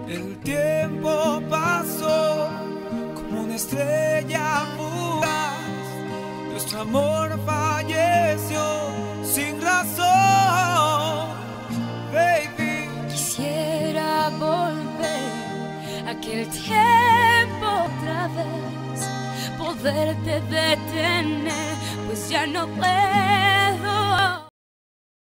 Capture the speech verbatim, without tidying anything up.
El tiempo pasó como una estrella fugaz. Nuestro amor falleció sin razón, baby. Quisiera volver a aquel tiempo otra vez, poderte detener, pues ya no puedo.